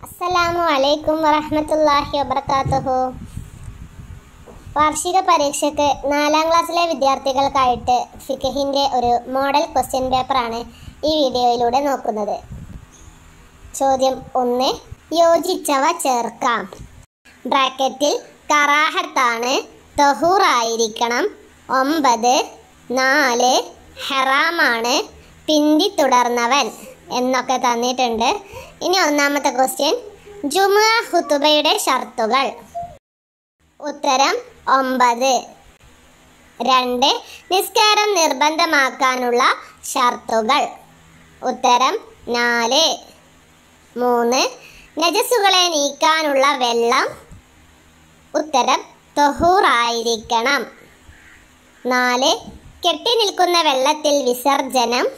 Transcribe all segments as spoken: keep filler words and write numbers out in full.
അസ്സലാമു അലൈക്കും വറഹ്മത്തുള്ളാഹി വബറകാതുഹു. വാർഷിക പരീക്ഷയ്ക്ക് നാലാം ക്ലാസ്സിലെ വിദ്യാർത്ഥികൾക്കായിട്ട് ഫിഖഹിൻ്റെ ഒരു മോഡൽ ക്വസ്റ്റ്യൻ പേപ്പറാണ് ഈ വീഡിയോയിലൂടെ നോക്കുന്നത്. ചോദ്യം ഒന്ന്, യോജിച്ചവ ചേർക്കാം. ബ്രാക്കറ്റിൽ കറാഹത്താണ്, തഹൂറായിരിക്കണം, ഒമ്പത്, നാല്, ഹറാമാണ്, പിന്തി തുടർന്നവൻ എന്നൊക്കെ തന്നിട്ടുണ്ട്. ഇനി ഒന്നാമത്തെ ക്വസ്റ്റ്യൻ, ജുമുഅ ഖുതുബയുടെ ഷർത്തുകൾ. ഉത്തരം ഒമ്പത്. രണ്ട്, നിസ്കാരം നിർബന്ധമാക്കാനുള്ള ഷർത്തുകൾ. ഉത്തരം നാല്. മൂന്ന്, നജസുകളെ നീക്കാനുള്ള വെള്ളം. ഉത്തരം തഹൂറായിരിക്കണം. നാല്, കെട്ടി നിൽക്കുന്ന വെള്ളത്തിൽ വിസർജനം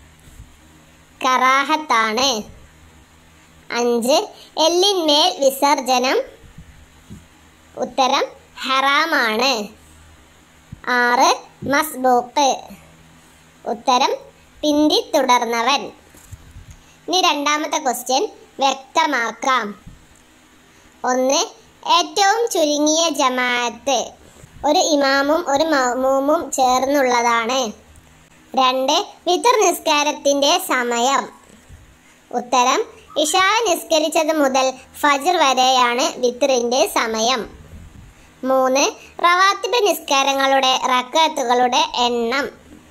കറാഹത്താണ്. അഞ്ച്, എല്ലിന്മേൽ വിസർജനം. ഉത്തരം ഹറാമാണ്. ആറ്, മസ്ബൂക്ക്. ഉത്തരം പിന്തി തുടർന്നവൻ. ഇനി രണ്ടാമത്തെ ക്വസ്റ്റ്യൻ വ്യക്തമാക്കാം. ഒന്ന്, ഏറ്റവും ചുരുങ്ങിയ ജമാഅത്ത് ഒരു ഇമാമും ഒരു മഅ്മൂമും ചേർന്നുള്ളതാണ്. രണ്ട്, വിത്ർ നിസ്കാരത്തിൻ്റെ സമയം. ഉത്തരം ഇശാ നിസ്കരിച്ചത് മുതൽ ഫജ്ർ വരെയാണ് വിത്റിൻ്റെ സമയം. മൂന്ന്, റവാത്തിബ് നിസ്കാരങ്ങളുടെ റക്അത്തുകളുടെ എണ്ണം.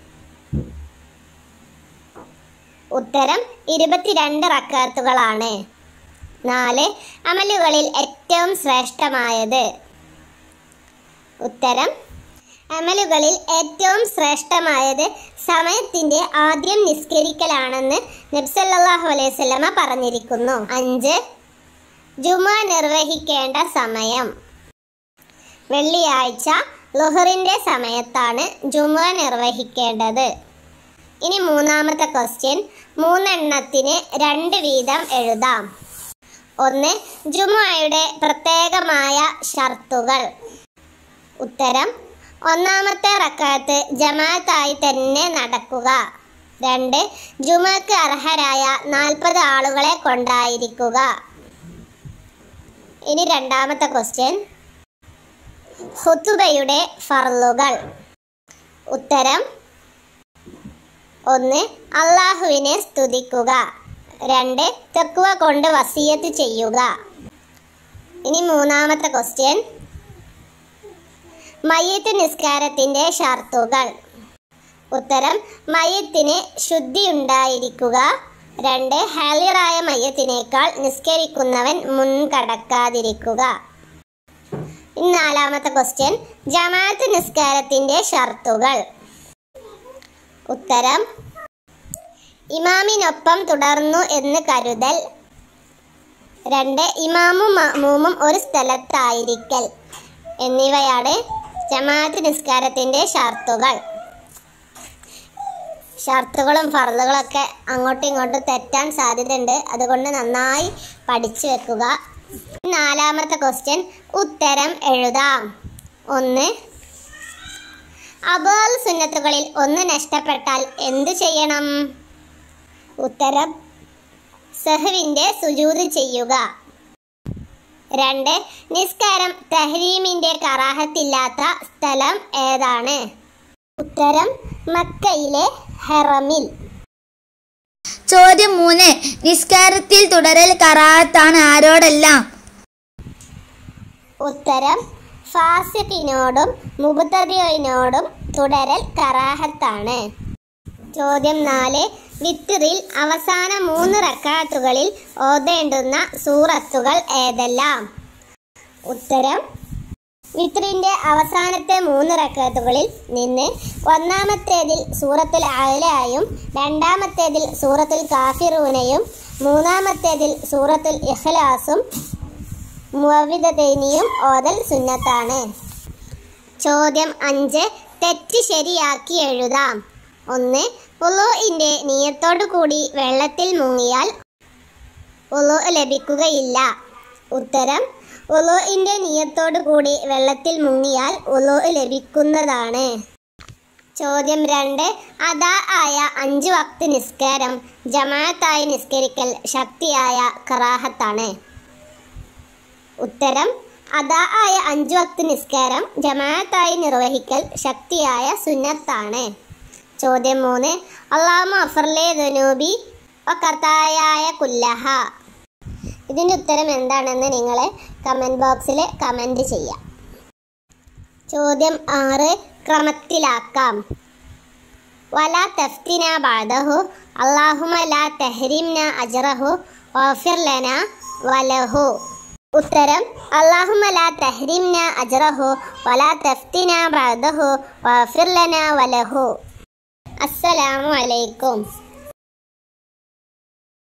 ഉത്തരം ഇരുപത്തിരണ്ട് റക്അത്തുകളാണ്. നാല്, അമലുകളിൽ ഏറ്റവും ശ്രേഷ്ഠമായത്. ഉത്തരം അമലുകളിൽ ഏറ്റവും ശ്രേഷ്ഠമായത് സമയത്തിൻ്റെ ആദ്യം നിസ്കരിക്കലാണെന്ന് നബി സല്ലല്ലാഹു അലൈഹി വസല്ലമ പറഞ്ഞിരിക്കുന്നു. അഞ്ച്, ജുമുഅ നിർവഹിക്കേണ്ട സമയം. വെള്ളിയാഴ്ച ളുഹറിൻ്റെ സമയത്താണ് ജുമുഅ നിർവഹിക്കേണ്ടത്. ഇനി മൂന്നാമത്തെ ക്വസ്റ്റ്യൻ, മൂന്നെണ്ണത്തിന് രണ്ട് വീതം എഴുതാം. ഒന്ന്, ജുമുഅയുടെ പ്രത്യേകമായ ഷർത്തുകൾ. ഉത്തരം ഒന്നാമത്തെ റക്അത്ത് ജമാഅത്തായി തന്നെ നടക്കുക. രണ്ട്, ജുമുഅക്ക് അർഹരായ നാൽപ്പത് ആളുകളെ കൊണ്ടായിരിക്കുക. ഇനി രണ്ടാമത്തെ ക്വസ്റ്റ്യൻ, ഖുതുബയുടെ ഫർളുകൾ. ഉത്തരം ഒന്ന്, അള്ളാഹുവിനെ സ്തുതിക്കുക. രണ്ട്, തഖ്വ കൊണ്ട് വസിയത്ത് ചെയ്യുക. ഇനി മൂന്നാമത്തെ ക്വസ്റ്റ്യൻ, മയ്യിത്ത് നിസ്കാരത്തിൻ്റെ ഷർത്തുകൾ. ഉത്തരം മയ്യിത്തിന് ശുദ്ധി ഉണ്ടായിരിക്കുക. രണ്ട്, ഹാലിറായ മയ്യിത്തിനേക്കാൾ നിസ്കരിക്കുന്നവൻ മുൻകടക്കാതിരിക്കുക. ഇനി നാലാമത്തെ ക്വസ്റ്റ്യൻ, ജമാഅത്ത് നിസ്കാരത്തിൻ്റെ ഷർത്തുകൾ. ഉത്തരം ഇമാമിനൊപ്പം തുടർന്നു എന്ന് കരുതൽ. രണ്ട്, ഇമാമും മഅ്മൂമും ഒരു സ്ഥലത്തായിരിക്കൽ എന്നിവയാണ് ജമാഅത്ത് നിസ്കാരത്തിൻ്റെ ഷർത്തുകൾ. ഷർത്തുകളും ഫർളുകളൊക്കെ അങ്ങോട്ടും ഇങ്ങോട്ടും തെറ്റാൻ സാധ്യതയുണ്ട്, അതുകൊണ്ട് നന്നായി പഠിച്ചു വെക്കുക. നാലാമത്തെ ക്വസ്റ്റ്യൻ, ഉത്തരം എഴുതാം. ഒന്ന്, അബാൽ സുന്നത്തുകളിൽ ഒന്ന് നഷ്ടപ്പെട്ടാൽ എന്തു ചെയ്യണം? ഉത്തരം സഹ്വിൻ്റെ സുജൂദ് ചെയ്യുക. രണ്ട്, നിസ്കാരം തഹ്രീമിൻ്റെ കറാഹത്തില്ലാത്ത സ്ഥലം ഏതാണ്? ഉത്തരം മക്കയിലെ ഹറമിൽ. ചോദ്യം മൂന്ന്, നിസ്കാരത്തിൽ തുടരൽ കറാഹത്താണ് ആരോടെല്ലാം? ഉത്തരം ഫാസിഖിനോടും മുബ്തദിഇനോടും തുടരൽ കറാഹത്താണ്. ചോദ്യം നാല്, വിത്റിൽ അവസാന മൂന്ന് റക്അത്തുകളിൽ ഓതേണ്ടുന്ന സൂറത്തുകൾ ഏതെല്ലാം? ഉത്തരം വിത്റിൻ്റെ അവസാനത്തെ മൂന്ന് റക്അത്തുകളിൽ നിന്ന് ഒന്നാമത്തേതിൽ സൂറത്തുൽ അഅലയും രണ്ടാമത്തേതിൽ സൂറത്തുൽ കാഫിറൂനയും മൂന്നാമത്തേതിൽ സൂറത്തുൽ ഇഖ്ലാസും മുഅവ്വിദതൈനിയും ഓതൽ സുന്നത്താണ്. ചോദ്യം അഞ്ച്, തെറ്റ് ശരിയാക്കി എഴുതാം. ഒന്ന്, വുളൂഇൻ്റെ നിയത്തോടു കൂടി വെള്ളത്തിൽ മുങ്ങിയാൽ വുളൂ ലഭിക്കുകയില്ല. ഉത്തരം വുളൂഇൻ്റെ നിയത്തോടു കൂടി വെള്ളത്തിൽ മുങ്ങിയാൽ വുളൂ ലഭിക്കുന്നതാണ്. ചോദ്യം രണ്ട്, അദാ ആയ അഞ്ച് വക്ത് നിസ്കാരം ജമാഅത്തായി നിസ്കരിക്കൽ ശക്തിയായ കറാഹത്താണ്. ഉത്തരം അദാ ആയ അഞ്ചു വക്ത് നിസ്കാരം ജമാഅത്തായി നിർവഹിക്കൽ ശക്തിയായ സുന്നത്താണ്. ചോദ്യം മൂന്ന്. അല്ലാഹുമ്മ അഫ്ർലി ദുനൂബി വഖതായായ കുല്ലഹ. ഇതിൻ്റെ ഉത്തരം എന്താണെന്ന് നിങ്ങൾ കമൻറ്റ് ബോക്സിൽ കമൻറ്റ് ചെയ്യാം. ചോദ്യം ആറ് ക്രമത്തിലാക്കാം. വലാ തഫ്തിന ബഅദഹു അല്ലാഹുമ്മ ലാ തഹ്രിംന അജ്റഹു വഗ്ഫിർ ലനാ വലഹു. ഉത്തരം അല്ലാഹുമ്മ ലാ തഹ്രിംന അജ്റഹു വലാ തഫ്തിന ബഅദഹു വഗ്ഫിർ ലനാ വലഹു. അസ്സലാമു അലൈക്കും.